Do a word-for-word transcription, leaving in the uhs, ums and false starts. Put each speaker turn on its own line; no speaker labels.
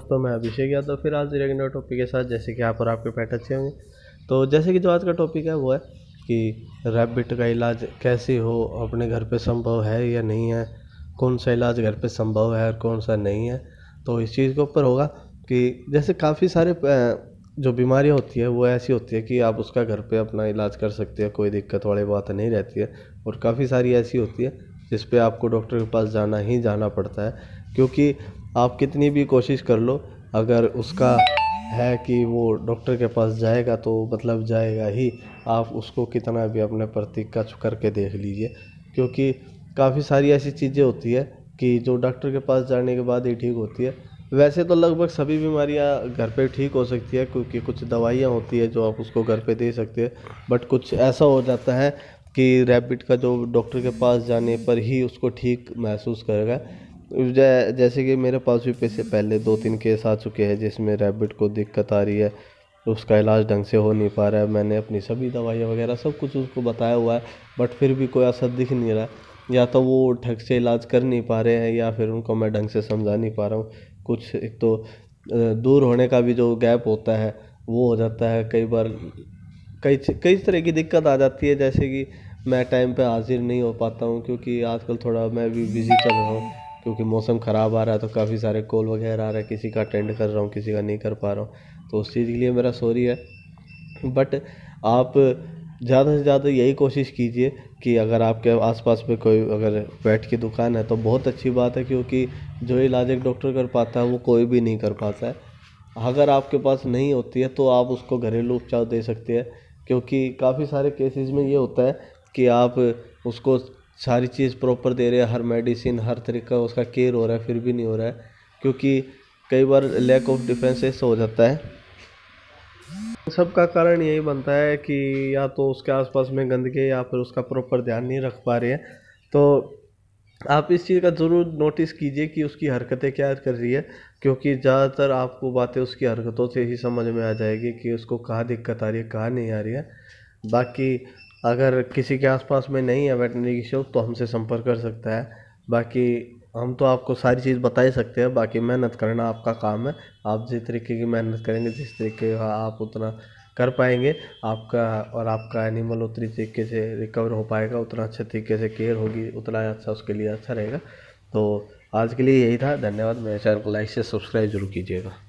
दोस्तों, मैं अभिषेक यादव फिर आज रेगुलर टॉपिक के साथ, जैसे कि आप और आपके पेट अच्छे होंगे। तो जैसे कि जो आज का टॉपिक है वो है कि रैबिट का इलाज कैसे हो, अपने घर पे संभव है या नहीं है, कौन सा इलाज घर पे संभव है और कौन सा नहीं है। तो इस चीज़ के ऊपर होगा कि जैसे काफ़ी सारे अ, जो बीमारियां होती है वो ऐसी होती है कि आप उसका घर पे अपना इलाज कर सकते हैं, कोई दिक्कत वाली बात नहीं रहती है। और काफ़ी सारी ऐसी होती है जिस पे आपको डॉक्टर के पास जाना ही जाना पड़ता है, क्योंकि आप कितनी भी कोशिश कर लो, अगर उसका है कि वो डॉक्टर के पास जाएगा तो मतलब जाएगा ही। आप उसको कितना भी अपने प्रति कच करके देख लीजिए, क्योंकि काफ़ी सारी ऐसी चीज़ें होती है कि जो डॉक्टर के पास जाने के बाद ही ठीक होती है। वैसे तो लगभग सभी बीमारियां घर पे ठीक हो सकती है, क्योंकि कुछ दवाइयां होती है जो आप उसको घर पे दे सकते हैं। बट कुछ ऐसा हो जाता है कि रैबिट का जो डॉक्टर के पास जाने पर ही उसको ठीक महसूस करेगा। जै जैसे कि मेरे पास भी पैसे पहले दो तीन केस आ चुके हैं जिसमें रैबिट को दिक्कत आ रही है, उसका इलाज ढंग से हो नहीं पा रहा है। मैंने अपनी सभी दवाइयाँ वगैरह सब कुछ उसको बताया हुआ है, बट फिर भी कोई असर दिख नहीं रहा। या तो वो ढंग से इलाज कर नहीं पा रहे हैं या फिर उनको मैं ढंग से समझा नहीं पा रहा हूँ। कुछ एक तो अ, दूर होने का भी जो गैप होता है वो हो जाता है कई बार। कई कई तरह की दिक्कत आ जाती है, जैसे कि मैं टाइम पे हाजिर नहीं हो पाता हूँ, क्योंकि आजकल थोड़ा मैं भी बिज़ी चल रहा हूँ। क्योंकि मौसम ख़राब आ रहा है तो काफ़ी सारे कॉल वगैरह आ रहे हैं, किसी का अटेंड कर रहा हूँ, किसी का नहीं कर पा रहा हूँ। तो उस चीज़ के लिए मेरा सॉरी है। बट आप ज़्यादा से ज़्यादा यही कोशिश कीजिए कि अगर आपके आसपास में कोई अगर पेट की दुकान है तो बहुत अच्छी बात है, क्योंकि जो इलाज एक डॉक्टर कर पाता है वो कोई भी नहीं कर पाता है। अगर आपके पास नहीं होती है तो आप उसको घरेलू उपचार दे सकते हैं, क्योंकि काफ़ी सारे केसेस में ये होता है कि आप उसको सारी चीज़ प्रॉपर दे रहे हैं, हर मेडिसिन हर तरीका उसका केयर हो रहा है, फिर भी नहीं हो रहा है। क्योंकि कई बार लैक ऑफ डिफेंसेस हो जाता है। सबका कारण यही बनता है कि या तो उसके आसपास में गंदगी या फिर उसका प्रॉपर ध्यान नहीं रख पा रहे हैं। तो आप इस चीज़ का ज़रूर नोटिस कीजिए कि उसकी हरकतें क्या कर रही है, क्योंकि ज़्यादातर आपको बातें उसकी हरकतों से ही समझ में आ जाएगी कि उसको कहाँ दिक्कत आ रही है, कहाँ नहीं आ रही है। बाकी अगर किसी के आसपास में नहीं है वेटनरी की शॉप तो हमसे संपर्क कर सकता है। बाकी हम तो आपको सारी चीज़ बता ही सकते हैं, बाकी मेहनत करना आपका काम है। आप जिस तरीके की मेहनत करेंगे, जिस तरीके का आप उतना कर पाएंगे, आपका और आपका एनिमल उतनी तरीके से रिकवर हो पाएगा, उतना अच्छे तरीके से केयर होगी, उतना अच्छा उसके लिए अच्छा रहेगा। तो आज के लिए यही था। धन्यवाद। मेरे चैनल को लाइक से सब्सक्राइब जरूर कीजिएगा।